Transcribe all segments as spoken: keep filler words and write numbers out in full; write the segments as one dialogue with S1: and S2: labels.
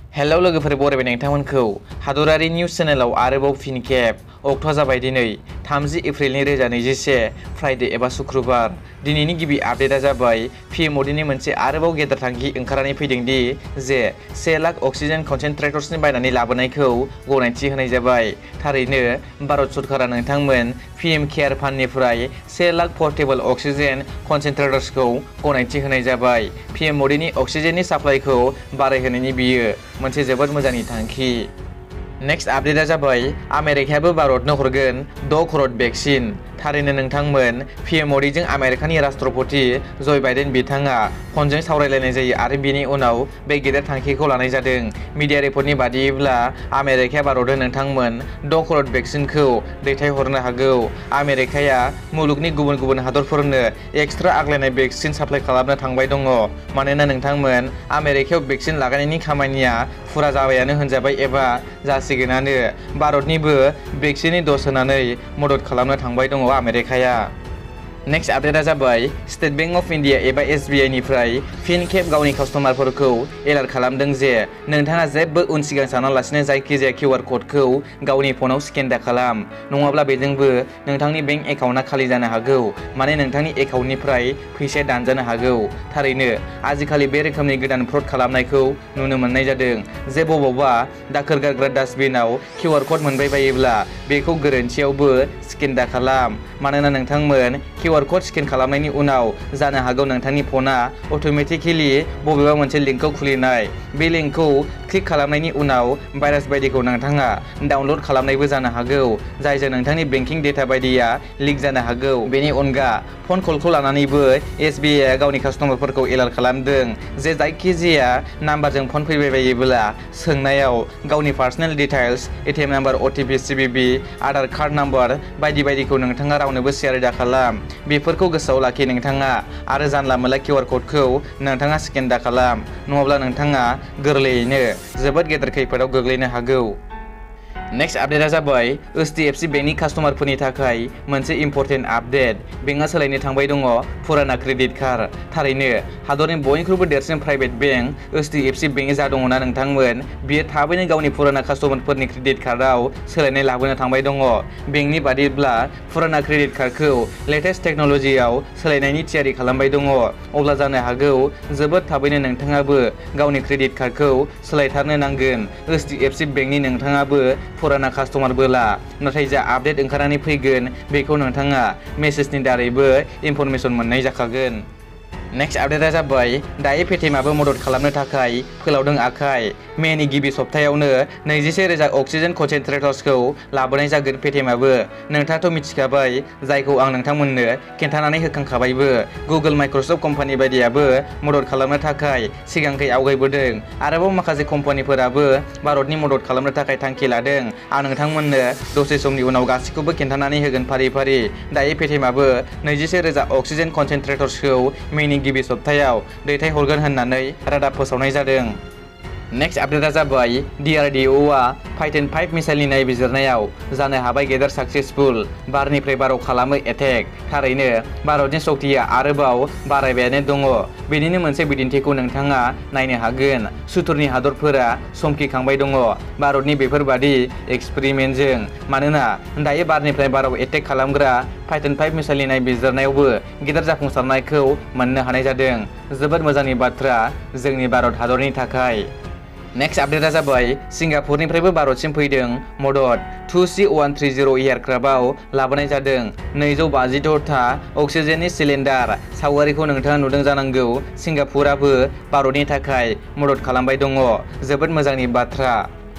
S1: Hello लोगोफोर बरायबाय नोंथांमोनखौ हादरारि news चेनेलाव आरोबाव फिन खेब अक्ट'आ जाबाय दिनै थामजि एप्रिल नैरोजा नैजिसे फ्राइडे एबा शुक्रबार। दिनैनि गिबि आपडेटआ जाबाय पिएमअडिनि मोनसे आरोबाव गेदेर थांखि ओंखारनानै फैदों दि जे से लाख अक्सिजेन कनसेन्ट्रेटर्सनि बायनानै लाबोनायखौ गनायथि होनाय जाबाय। थारैनो भारत सरकारा नोंथांमोन पिएम केयार फान्डनिफ्राय से लाख पर्टेबल अक्सिजेन कनसेन्ट्रेटर्सखौ गनायथि होनाय जाबाय। पिएमअडिनि अक्सिजेननि साप्लाइखौ बारायहोनायनि बियो मोनसे जोबोद मोजांनि थांखि। नेक्स्ट आपडेटआ जाबाय आमेरिकायाबो भारतनो हरगोन द' करोड़ भेक्सिन। थारैनो नोंथांमोन पिएमअडिजों आमेरिकानि राष्ट्रपति जय बाइडेन बिथाङा फनजों सावरायलायनाय जायो आरो बिनि उनाव बे गेदेर थांखिखौ लानाय जादों। मिडिया रिपर्टनि बादियैब्ला आमेरिकाया भारतनो नोंथांमोन द' करोड़ भेक्सिनखौ दैथायहरनो हागौ। आमेरिकाया मुलुगनि गुबुन गुबुन हादरफोरनो एक्सट्रा आग्लायनाय भेक्सिन साप्लाइ खालामनो थांबाय दङ। मानोना नोंथांमोन आमेरिकायाव भेक्सिन लागायनायनि खामानिया फुरा जाबायानो होनजाबाय एबा जासिगोनानो। भारतनिबो भेक्सिननि द'ज होनानै मदद खालामनो थांबाय दङ आमेरिकाया। नेक्स्ट आपडेटआ जाबाय स्टेट बैंक अफ इन्डिया एबा एस बि आइ निफ्राय फिन खेब गावनि कास्टमारफोरखौ एलार्ट खालामदों जे नोंथाङा जेबो उन सिगां सानालासिनो जायखिजाया किउआर क'डखौ गावनि फनाव स्केन दा खालाम, नङाब्ला बेजोंबो नोंथांनि बैंक एकाउन्टआ खालि जानो हागौ, माने नोंथांनि एकाउन्टनिफ्राय फैसाया दानजानो हागौ। थारैनो आजिखालि बे रोखोमनि गोदान फ्रड खालामनायखौ नुनो मोननाय जादों जे बबावबा दाखोर गारग्रा डास्टबिनाव किउआर क'ड मोनबाय बायोब्ला बेखौ गोरोन्थियावबो स्केन दा खालाम। मानोना नोंथांमोन किउआर क'ड स्केन खालामनायनि उनाव जानो हागौ नोंथांनि फना अट'मेटिकेलि बबेबा मोनसे लिंकखौ खुलिनाय। बे लिंकखौ क्लिक खालामनायनि उनाव भाइरास बायदिखौ नोंथाङा डाउनल'ड खालामनायबो जानो हागौ, जायजों नोंथांनि बेंकिं डेटा बायदिया लिक जानो हागौ। बेनि अनगा फन कलखौ लानानैबो एस बि आइ आ गावनि कास्टमारफोरखौ एलार्ट खालामदों जे जायखिजाया नाम्बारजों फन फैबाय बायोब्ला सोंनायाव गावनि personal details, ATM number, OTP, CVV, Aadhaar card number बायदि बायदिखौ नोंथाङा रावनोबो शेयार दा खालाम। बेफोरखौ गोसोआव लाखि नोंथाङा आरो जानला मोनला किउआर क'डखौ नोंथाङा स्केन दा खालाम, नङाब्ला नोंथाङा गोरलैयैनो जोबोद गेदेर खैफोदाव गोग्लैनो हागौ। नेक्स्ट आपडेटआ जाबाय ओइस डि एफ सि बेंकनि कास्टमारफोरनि थाखाय मोनसे इम्पर्टेन्ट आपडेट। बेंकआ सोलायनो थांबाय दङ फुराना क्रेडिट कार्ड। थारैनो हादरनि बयनिख्रुइबो देरसिन प्राइभेट बेंक ओइस डि एफ सि बेंक जा दङना नोंथांमोन, बियो थाबैनो गावनि फुराना कास्टमारफोरनि क्रेडिट कार्डआव सोलायनाय लाबोनो थांबाय दङ। बेंकनि बादिब्ला फुराना क्रेडिट कार्डखौ लेटेस्ट टेक्न'लजियाव सोलायनायनि थियारि खालामबाय दङ। अब्ला जानो हागौ जोबोद थाबैनो नोंथाङाबो गावनि क्रेडिट कार्डखौ सोलायथारनो नांगोन। ओइस डि एफ सि बेंकनि नोंथाङाबो फुराना कास्टमारबोला, नाथाय जा आपडेट ओंखारनानै फैगोन बेखौ नोंथाङा मेसेजनि दारैबो इनफरमेसन मोननाय जाखागोन। नेक्स्ट आपडेटआ जाबाय दायो पेटिएमआबो मदद खालामनो थाखाय फोलावदों आखाइ। मेनि गिबि सप्तायावनो नैजिसे रोजा अक्सिजेन कनसेन्ट्रेटर्सखौ लाबोनाय जागोन पेटिएमआबो। नोंथाङाथ' मिथिखाबाय, जायखौ आं नोंथांमोननो खिन्थानानै होखांखाबायबो। गुगोल, माइक्रसफ्ट कम्पानि बायदियाबो मदद खालामनो थाखाय सिगांखै आवगायबोदों। आरोबाव माखासे कम्पानिफोराबो भारतनि मदद खालामनो थाखाय थांखि लादों। आं नोंथांमोननो दसे समनि उनाव गासैखौबो खिन्थानानै होगोन फारि फारि। दायो पेटिएमआबो नैजिसे रोजा अक्सिजेन कनसेन्ट्रेटर्सखौ मेनि गिबि सप्तायाव दैथायहरगोन होननानै रादाब फोसावनाय जादों। नेक्स्ट आपडेटआ जाबाय डि आर डि अ'आ फाइटान फाइभ मिसाइलनि नायबिजिरनायाव जानो हाबाय गेदेर साक्सेसफुल। बारनिफ्राय बाराव खालामो एटेक। थारैनो भारतनि शक्तिया आरोबाव बारायबायानो दङ। बेनिनो मोनसे बिदिन्थिखौ नोंथाङा नायनो हागोन। सुथुरनि हादरफोरा समखिखांबाय दङ भारतनि बेफोरबादि एक्सपेरिमेन्टजों। मानोना दायो बारनिफ्राय बाराव एटेक खालामग्रा फाइटान फाइभ मिसाइलनि नायबिजिरनायावबो गेदेर जाफुंसारनायखौ मोननो हानाय जादों। जोबोद मोजांनि बाथ्रा जोंनि भारत हादरनि थाखाय। नेक्स्ट आपडेटआ जाबाय सिंगापुरनिफ्रायबो भारतसिम फैदों मदद। Two C one three zero' एयारक्राफ्टआव लाबोनाय जादों नैजौ बाजिद'था अक्सिजेननि सिलिन्डार। सावगारिखौ नोंथाङा नुदों जानांगौ। सिंगापुराबो भारतनि थाखाय मदद खालामबाय दङ। जोबोद मोजांनि बाथ्रा।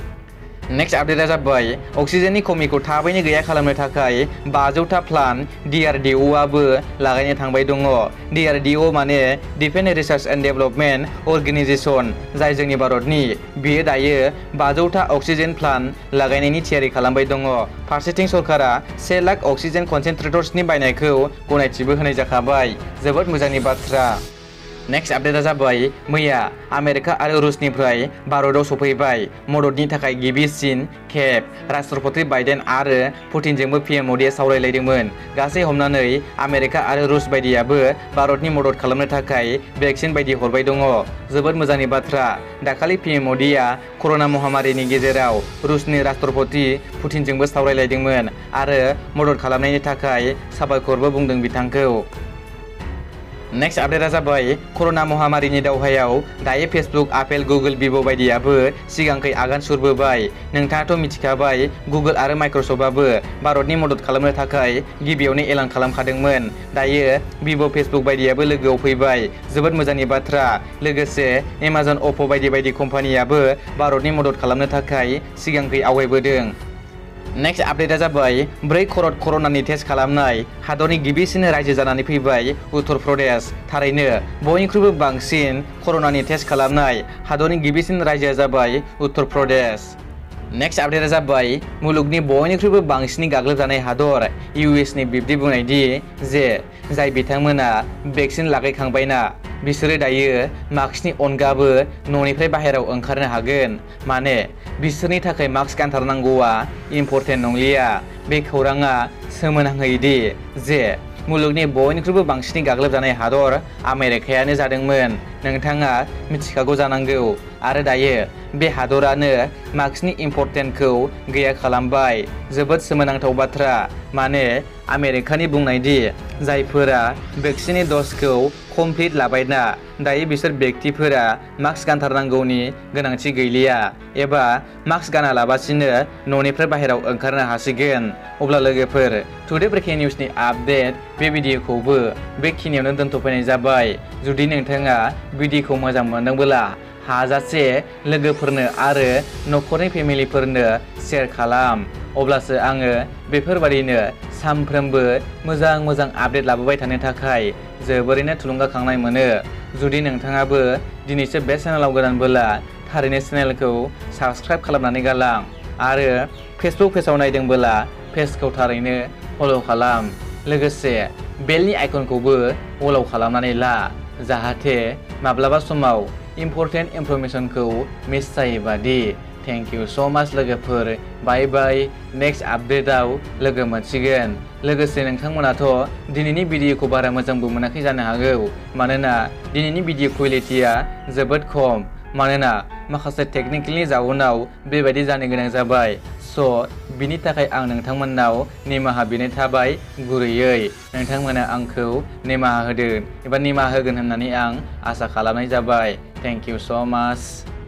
S1: नेक्स्ट आपडेटआ जाबाय अक्सिजेननि खमिखौ थाबैनो गैया खालामनो थाखाय बाजौथा प्लान डि आर डि अ'आबो लागायनो थांबाय दङ। डि आर डि अ' माने defence research and development organisation, जाय जोंनि भारतनि। बियो दायो बाजौथा अक्सिजेन प्लान लागायनायनि थियारि खालामबाय दङ। फारसेथिं सरकारा से लाख अक्सिजेन कनसेन्ट्रेटर्सनि बायनायखौ गनायथिबो होनाय जाखाबाय। जोबोद मोजांनि बाथ्रा। नेक्स्ट आपडेटा जाबाय मैया आमेरिका आरो रुसनिफ्राय भारतआव सफैबाय मददनि थाखाय गिबिसिन खेब राष्ट्रपति बाइडेन आरो पुतिनजोंबो पि एम मोदीआ सावरायलायदोंमोन। गासै हमनानै आमेरिका आरो रुस बायदियाबो भारतनि मदद खालामनो थाखाय भेक्सिन बायदि हरबाय दङ। जोबोद मोजांनि बाथ्रा। दाखालि पि एम मोदीआ कर'ना महामारिनि गेजेराव रुसनि राष्ट्रपति पुतिनजोंबो सावरायलायदोंमोन आरो मदद खालामनायनि थाखाय साबायखरबो बुंदों बिथांखौ। नेक्स्ट आपडेटा जाबाय कर'ना महामारिनि दावहायाव दायो फेसबुक आपेल गुगोल भिभ' बायदियाबो सिगांखै आगान सुरबोबाय। नोंथाङाथ' मिथिखाबाय गुगोल आरो माइक्रसफ्टआबो भारतनि मदद खालामनो थाखाय गिबियावनो एलान खालामखादोंमोन। दायो भिभ' फेसबुक बायदियाबो लोगोआव फैबाय। जोबोद मोजांनि बाथ्रा। लोगोसे एमाजन अप्प' बायदि बायदि कम्पानियाबो भारतनि मदद खालामनो थाखाय सिगांखै आवगायबोदों। नेक्स्ट आपडेटा जाबाय ब्रै कर'ड़ कर'नानि टेस्ट खालामनाय हादरनि गिबिसिन रायजो जानानै फैबाय उत्तर प्रदेश। थारैनो बयनिख्रुइबो बांसिन कर'नानि टेस्ट खालामनाय हादरनि गिबिसिन रायजोआ जाबाय उत्तर प्रदेश। नेक्स्ट आपडेटा जाबाय मुलुगनि बयनिख्रुइबो बांसिन गाग्लोबजानाय हादर इउ एस नि बिब्दि बुंनायदि जे जाय बिथांमोना भेक्सिन लागायखांबायना बिसोरो दायो मास्कनि अनगाबो न'निफ्राय बाहेरायाव ओंखारनो हागोन। माने बिसोरनि थाखाय मास्क गानथारनांगौआ इम्परटेन्ट नंलिया। बे खौराङा सोमोनांहोयोदि जे मुलुगनि बयनिख्रुइबो बांसिन गाग्लोबजानाय हादर आमेरिकायानो जादोंमोन। नोंथाङा मिथिखागौ जानांगौ। आरो दायो बे हादरानो मास्कनि इम्परटेन्टखौ गैया खालामबाय। जोबोद सोमोनांथाव बाथ्रा। माने आमेरिकानि बुंनायदि जायफोरा भेक्सिननि द'जखौ कमप्लिट लाबायना दायो बिसोर व्यक्तिफोरा मास्क गानथारनांगौनि गोनांथि गैलिया एबा मास्क गानालाबासिनो न'निफ्राय बाहेरायाव ओंखारनो हासिगोन। अब्ला लोगोफोर टुडे ब्रेकिं निउसनि आपडेट बे भिडिअखौबो बेखिनियावनो दोनथ'फैनाय जाबाय। जुदि नोंथाङा भिडिअखौ मोजां मोनदोंब्ला हाजासे लोगोफोरनो आरो न'खरनि फेमिलिफोरनो शेयार खालाम। अब्लासो आङो बेफोरबादिनो सानफ्रोमबो मोजां मोजां आपडेट लाबोबाय थानो थाखाय जोबोरैनो थुलुंगाखांनाय मोनो। जुदि नोंथाङाबो दिनैसो बे चेनेलाव गोदानबोला थारैनो चेनेलखौ साबस्क्राइब खालामनानै गालां आरो फेसबुक पेजाव नायदोंबोला पेजखौ थारैनो फल' खालाम। लोगोसे बेलनि आइकनखौबो फल' खालामनानै ला जाहाथे माब्लाबा समाव इम्परटेन्ट इनफरमेशनखौ मिस जायोबादि। थेंक इउ स' माच लोगोफोर। बाय बाय। नेक्स्ट आपडेटआव लोगो मोनसिगोन। लोगोसे नोंथांमोनाथ' दिनैनि भिडिअखौ बारा मोजांबो मोनाखै जानो हागौ। मानोना दिनैनि भिडिअ क्वालिटिया जोबोद खम। मानोना माखासे टेकनिकेलनि जाउनाव बेबायदि जानो गोनां जाबाय। स' बिनि थाखाय आं नोंथांमोननाव निमाहा बिनाय थाबाय गुरैयै। नोंथांमोना आंखौ निमाहा होदों एबा निमाहा होगोन होननानै आं आसा खालामनाय जाबाय। थेंक इउ स' माच।